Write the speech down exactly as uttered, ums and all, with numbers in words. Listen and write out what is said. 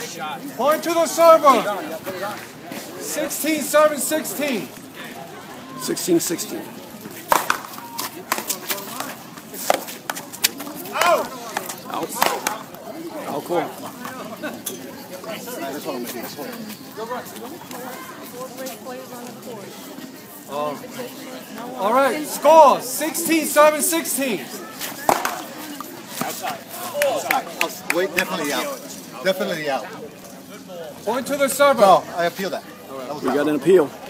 Point to the server. sixteen, serving sixteen. sixteen sixteen. Out. Out. Out, cool. Um, all right, score sixteen, serving sixteen. Outside. Outside. Wait, definitely out. Definitely out. Point to the server. No, I appeal that. We got an appeal.